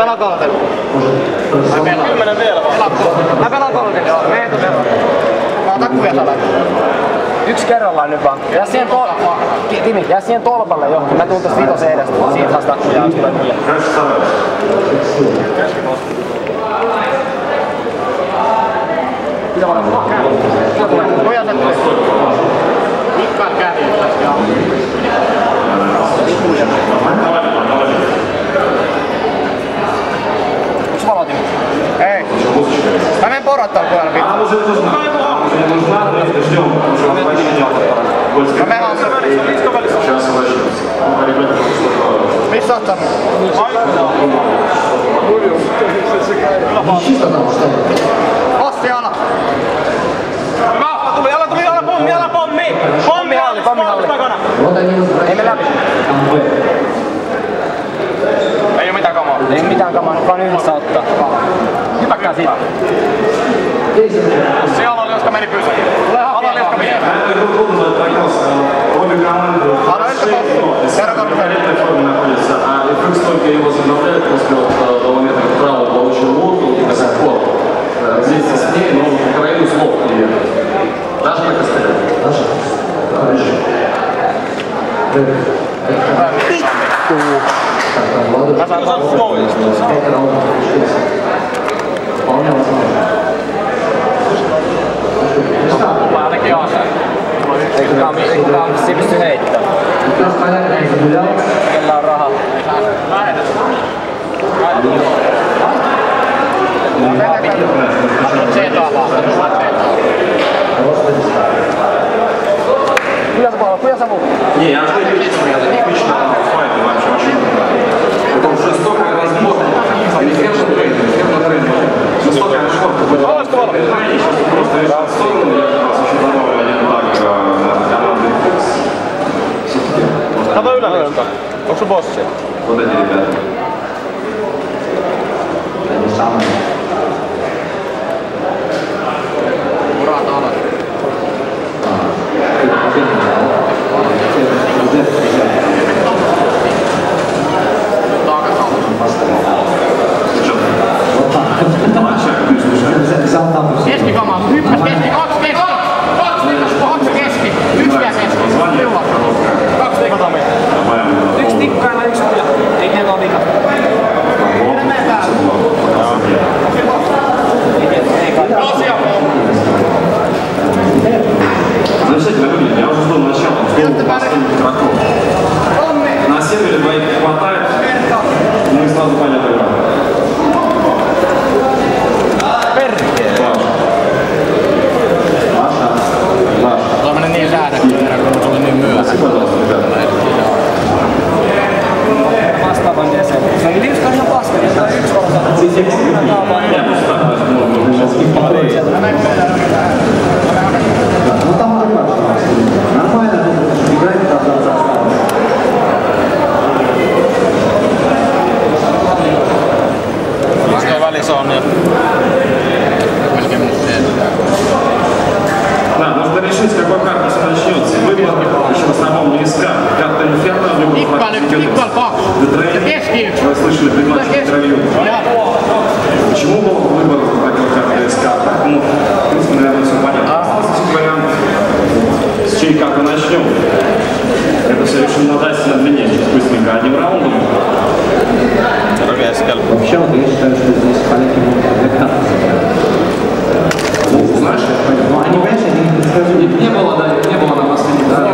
pelaan kolmantena. Kymmenen vielä vaan. Mä pelaan kolmantena, joo. Me etu sellainen. Mä otan kuvia salainen. Yksi kerrallaan nyt vaan. Timi, jää siihen tolpalle jo. Mä tuun tästä vitosen edestä. Siitä haastaa kujaa, jos tulee kuja. Mitä vaan? Kuja sen tuli. Mikkaan kävi tästä, joo. Onks valotin? Ei. Mä menen porottaan kuulla vittu. Mä menen hamsa. Missä oot sanonut? Ossi ala. Ala pommi! Pommi takana! Ei me läpi. Ei oo mitään kamaa. Ei mitään kamaa, nyt vaan yhdessä ottaa. Hypäkkää siitä. Se alaliuska meni pysäin. Alaliuska meni. Anna yhtä passi. Kerro korkein. Здесь сильнее, но Украину слов и даже так оставят. Даже. Ei kukaan se pysty heittämään. Kellä on rahaa. Куда забыл? Не, я же типично файты вообще очень. Это уже жестокая возможность. Или фершн трейд, жестокая шорта. Просто лишь в сторону, я как раз очень добавил один так команды. Kato yläliuska. Onks sun bossi? Вот эти ребята. Они самые. Urat alas. Keskikama, hyppäs keski, kaksi keski! Kaksi keski, yksi jää keski. Kaksi tikkaa meitä. Yksi tikkailla, yksi kuja. Ei ne ole vika. Mene mee täällä. Asia. Замечательно выглядит. Я уже жду начала. Игроков. На сервере двоих хватает. Мы сразу понятно играем. Tuo meni niin säädätty erä, kun tuli niin myöhään. Vastaavan jäsen. Se oli liuska ihan paska, niin tämä yksi osa. Siis hyvän kaavaan. Toi välissä on jo melkein minuutti edellä. Да, нужно решить, с какой карты все начнется. Выбор еще в основном не из карт. Карта Инферно, либо вы слышали предматч интервью. Почему был выбор такой карты из карт? Ну, в принципе, наверное, все понятно. Остался вариант, с чьей карты начнем. Это все решим на дайсе на длине, сейчас быстренько, одним раундом. Вообще, вот я считаю, что здесь поляки могут отвлекаться. Ну, знаешь, ну, они, понимаешь, они не было на последний, да.